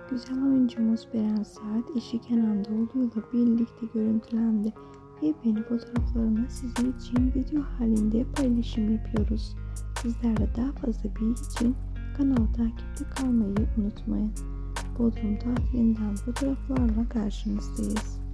Güzel oyuncumuz Beren Saat eşi Kenan Doğulu'yla birlikte görüntülendi. Yepyeni fotoğraflarını sizler için video halinde paylaşım yapıyoruz. Sizler de daha fazla bilgi için kanalı takipte kalmayı unutmayın. Bodrum tatilinden fotoğraflarla karşınızdayız.